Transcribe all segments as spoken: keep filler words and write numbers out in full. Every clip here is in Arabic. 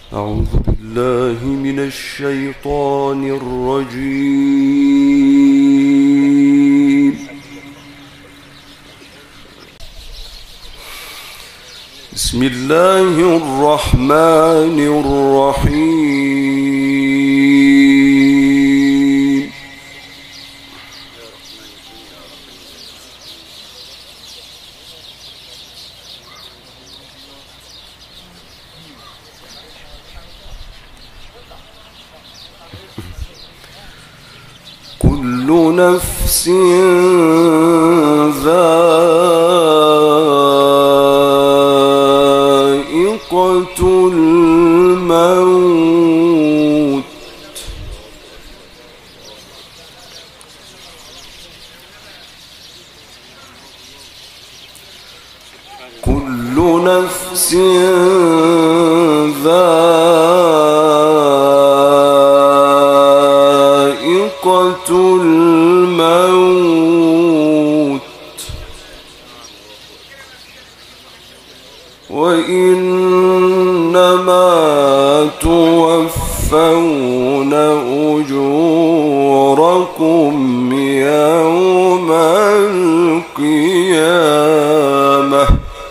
أعوذ بالله من الشيطان الرجيم. بسم الله الرحمن الرحيم. كل نفس ذائقة الموت كل نفس ذائقة الموت وإنما توفون أجوركم يوم القيامة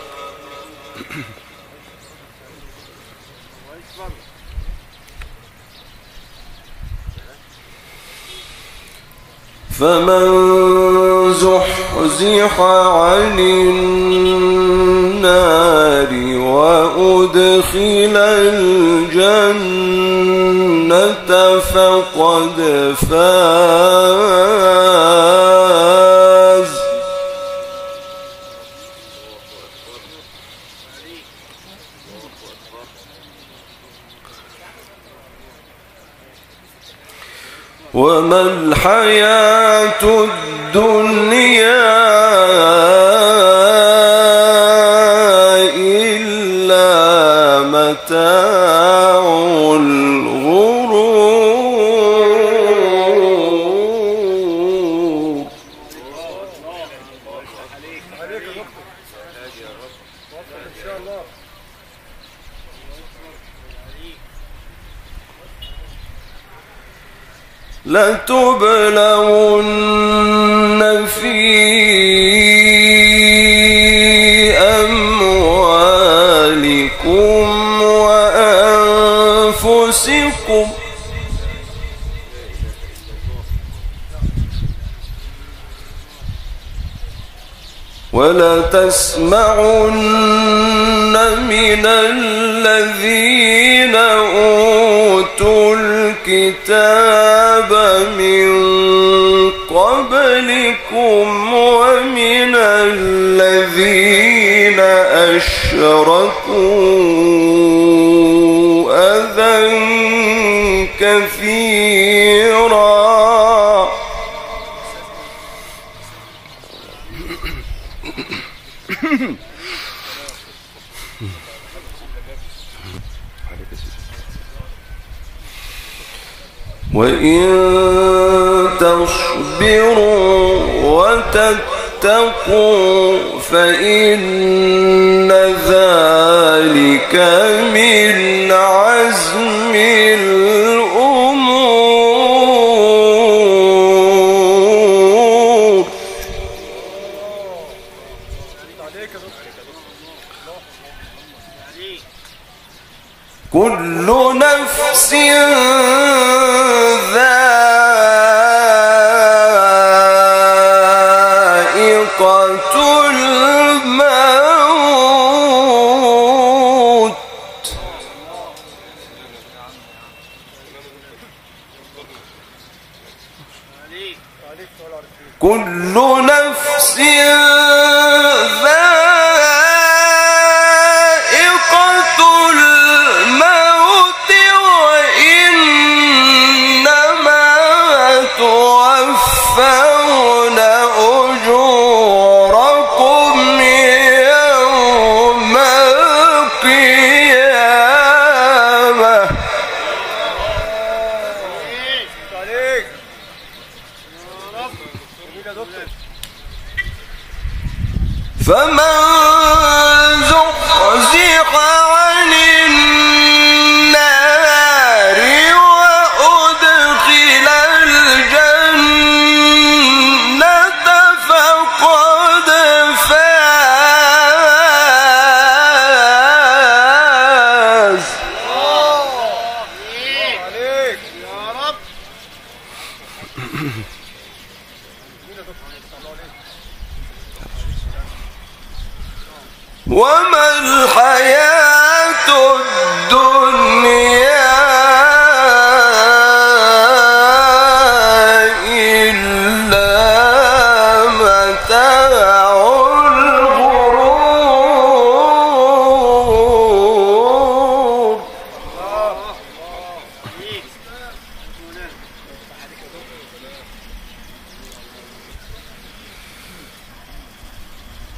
فمن زحزح عن النار وأدخل الجنة فقد فاز وما الحياة الدنيا إلا متاع الغرور. لتبلون في أموالكم وأنفسكم ولتسمعن من الذين أوتوا الكتاب من قبلكم ومن الذين أشركوا أذى كثيرا وإن تصبروا وتتقوا فإن ذلك من عزم الأمور. كل نفس ذائقة الموت كل نفس ذائقة الموت وإنما توفون أجوركم يوم القيامة.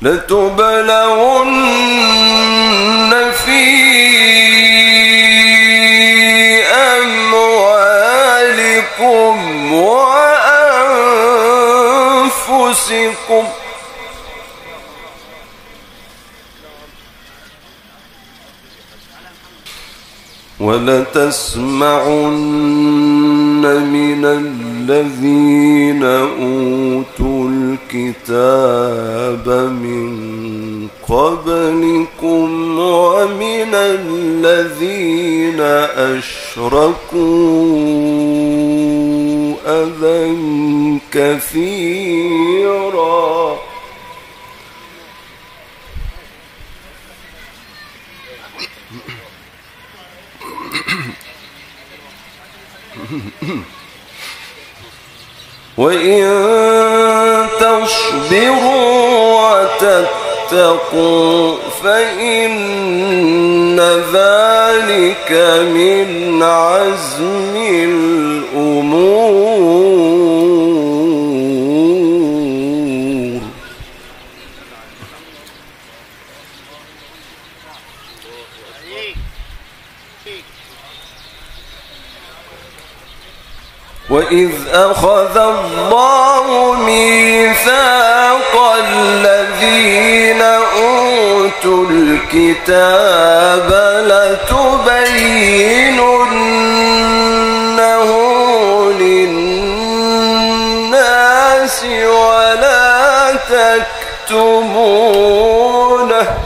لتبلغن في أموالكم وأنفسكم ولتسمعن من الذين أوتوا الكتاب من قبلكم ومن الذين أشركوا أذى كثيرا وإن تصبروا وتتقوا فإن ذلك من عزم الأمور. وإذ أخذ الله ميثاق الذين أوتوا الكتاب لتبيننه للناس ولا تكتمونه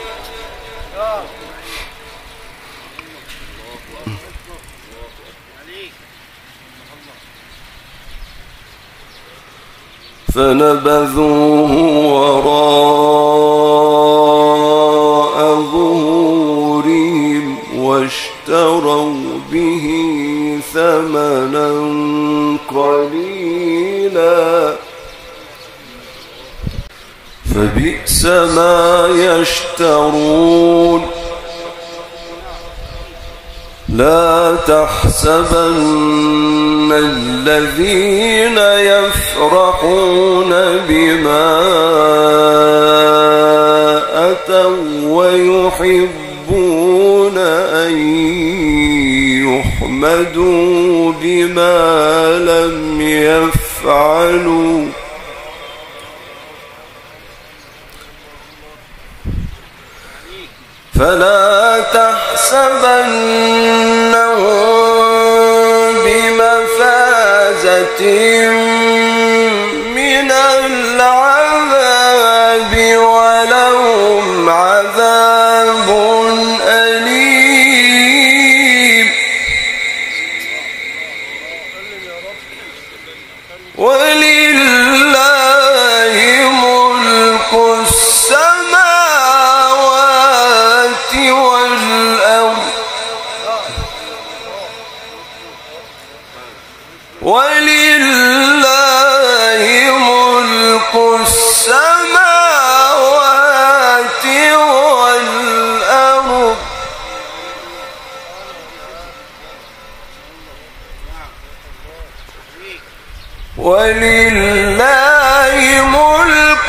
فنبذوه وراء ظهورهم واشتروا به ثمنا قليلا فبئس ما يشترون. لا تحسبن الذين يفرحون بما أتوا ويحبون أن يحمدوا بما لم يفعلوا فلا تحسبنهم بمفازة من العذاب ولهم عذاب أليم. ولله ملك السماوات والأرض ولله ملك السماوات والأرض ولله ملك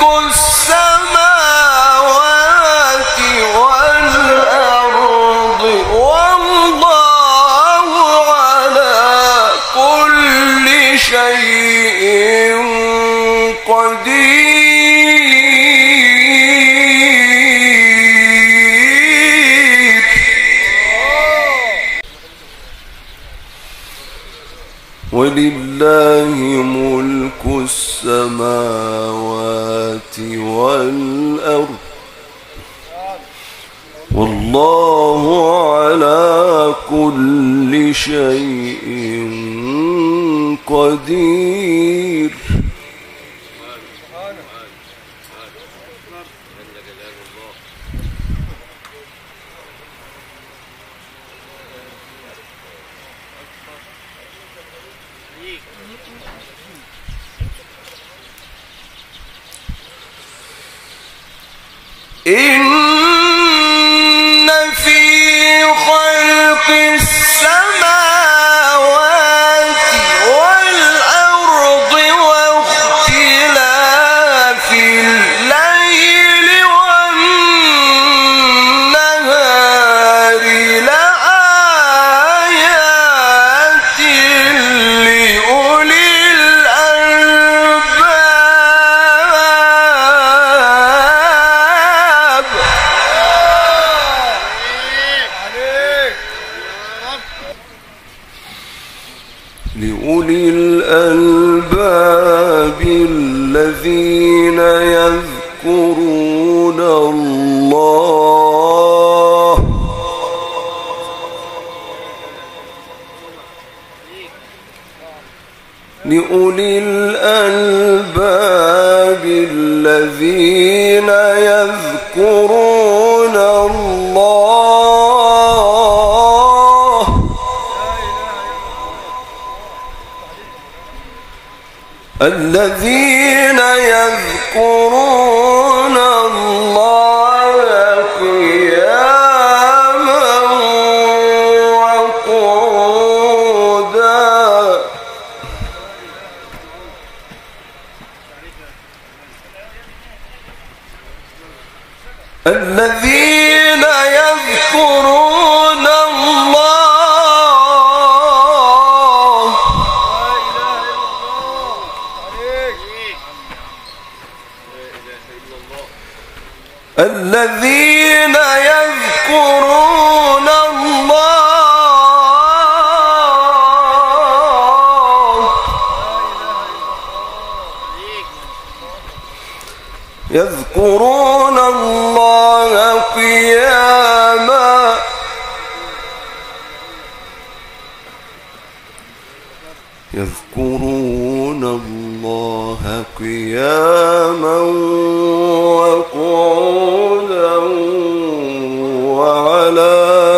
السماوات والأرض والله على كل شيء قدير. ولله ملك السماوات والأرض والله على كل شيء قدير. إن في خلق السماوات والأرض واختلاف الليل لأولي الألباب الذين يذكرون الله لأولي الألباب الذين يذكرون الله الذين يذكرون الله قياما وقعودا الذين يذكرون الله الذين يذكرون الله يذكرون الله قياما يذكرون الله قياما وقعودا وعلى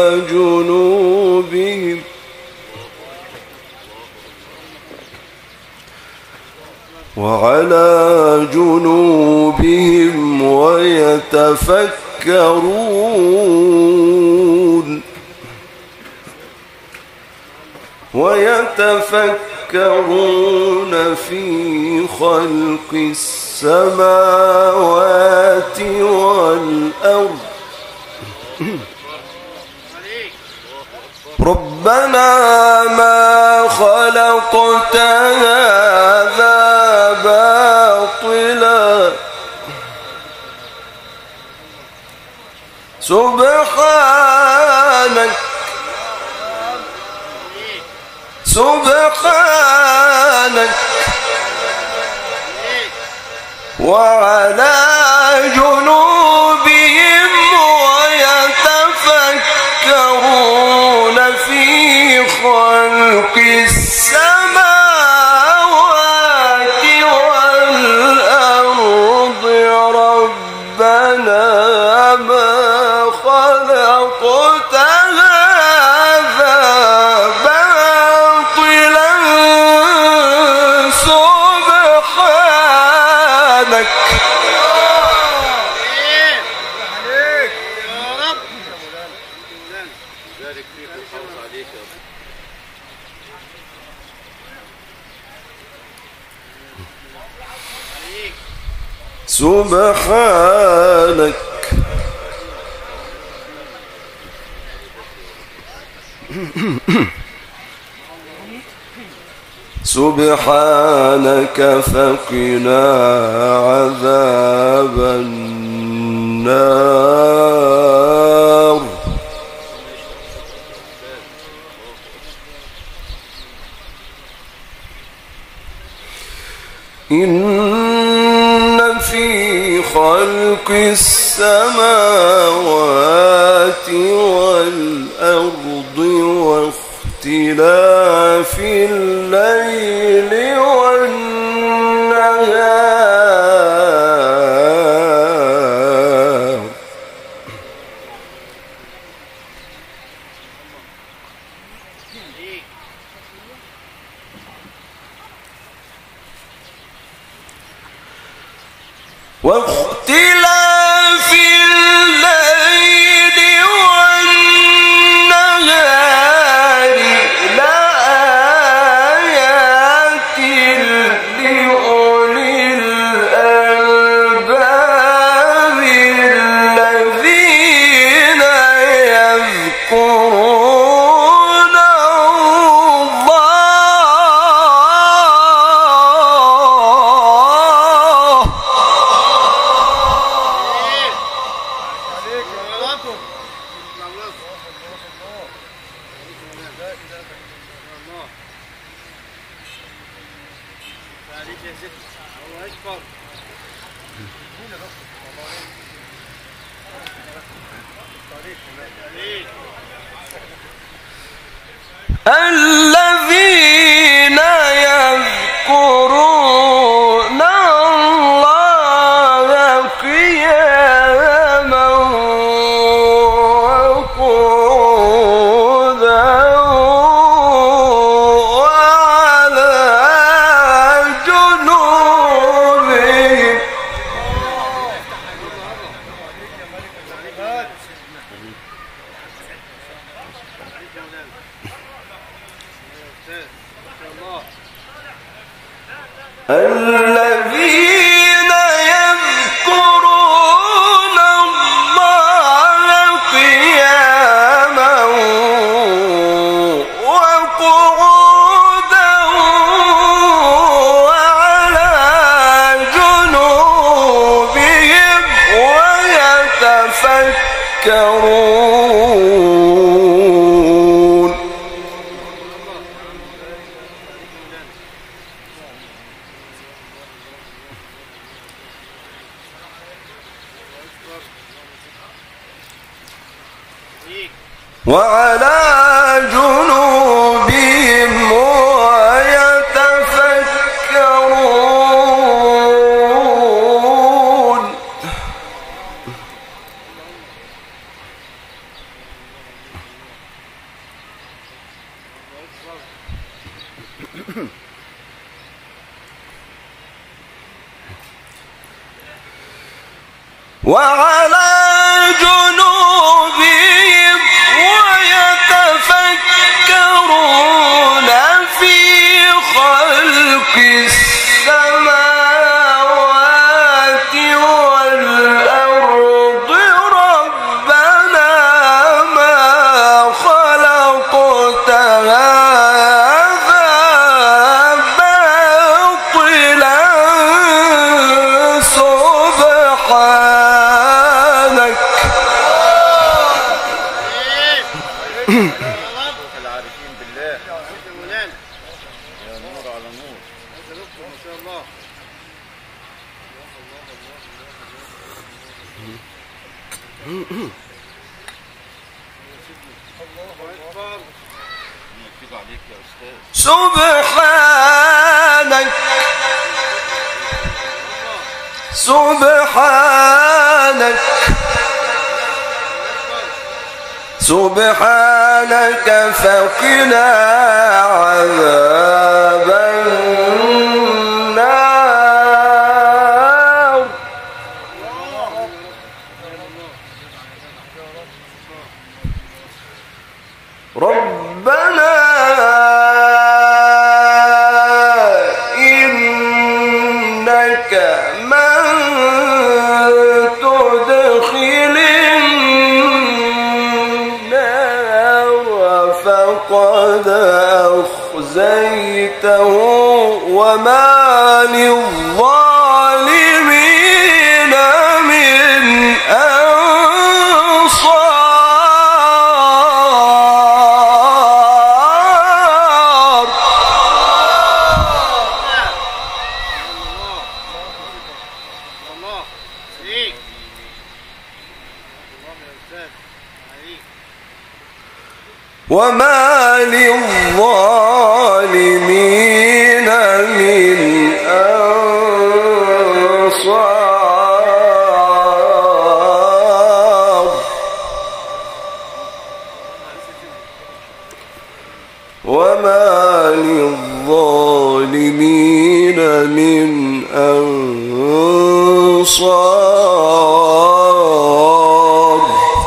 جنوبهم وعلى جنوبهم ويتفكرون ويتفكرون في خلق السماوات والأرض ربنا ما خلقت هذا باطلا سبحانك سبحانك وعلى جنوبهم ويتفكرون في خلق السماوات والأرض ربنا ما خلقت هذا باطلا سبحانك سبحانك سبحانك فقنا عذاب النار إن في خلق السماوات والأرض واختلاف الليل والنهار واختلاف الليل والنهار لآيات لأولي الألباب الذين يذكرون الله الذين يذكرون الله قياما وقعودا وعلى جنوبهم الذين يذكرون الله قياما وقعودا وعلى جنوبهم ويتفكرون وعلى جنوبهم ويتفكرون وعلى جنوبهم ويتفكرون في خلق السماوات والأرض ربنا ما خلقت هذا باطلا سبحانك العارفين بالله يا نور على نور ما شاء الله. سبحانك سبحانك سبحانك فقنا عذاب النار. ربنا إنك من تدخل النار فقد أخزيته وما للظالمين من أنصار. وما للظالمين من أنصار. وما للظالمين من أنصار.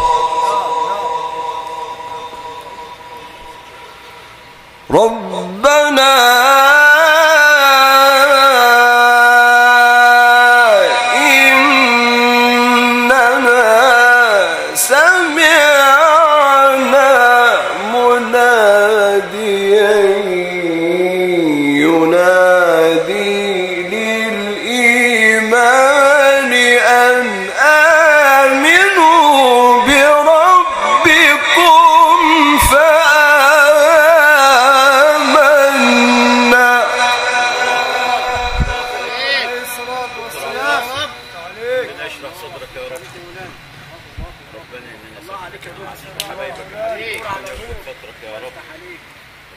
ربنا إننا سمعنا مناديا ينادي للإيمان أن آمنوا بربكم فآمنا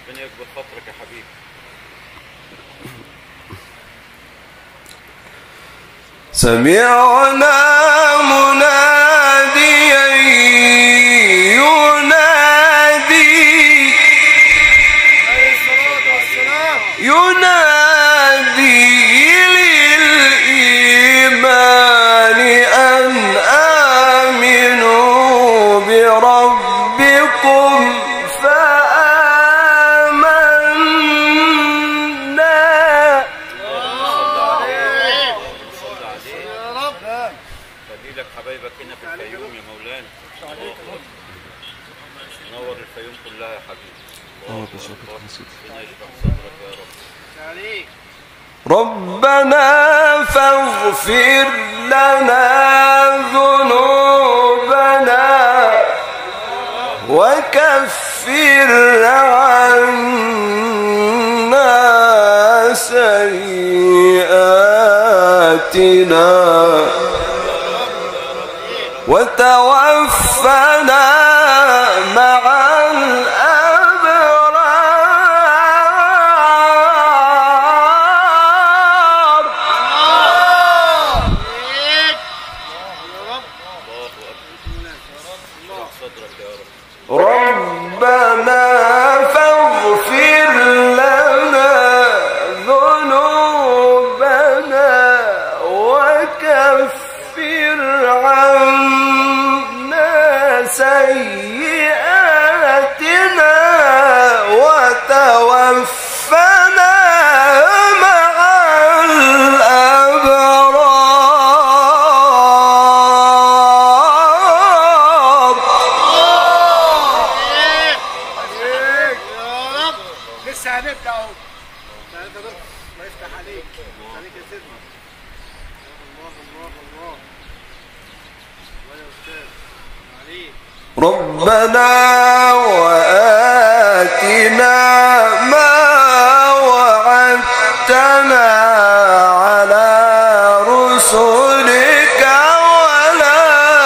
ربنا يكبر خاطرك يا حبيبي. سمعنا مناديا ينادي ينادي للإيمان أن آمنوا بربكم فآمنا. خليلك حبايبك هنا في الفيوم يا مولانا. نور الفيوم كلها يا حبيبي. الله أكبر. ربنا يشرح صدرك يا رب. ربنا فاغفر لنا ذنوبنا وكفر عنا سيئاتنا وتوفنا مع الأبرار. ربنا فاغفر لنا ذنوبنا وكفر عنا سيئاتنا وتوفنا مع الأبرار. لسه هنبدأ اهو. الله يفتح عليك. عليك يا سيدنا. الله الله الله. الله يا أستاذ. عليك. ربنا وآتنا ما وعدتنا على رسلك ولا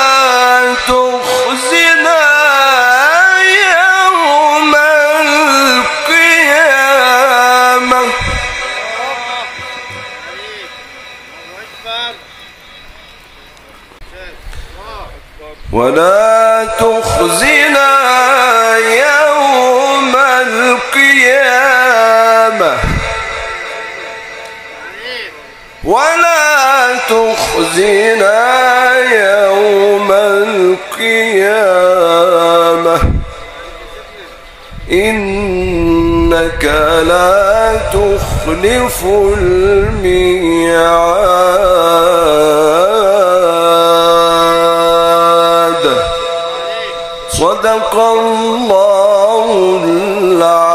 تخزنا يوم القيامة. ولا تخزنا يوم القيامة ولا تخزنا يوم القيامة إنك لا تخلف الميعاد. صدق الله العظيم.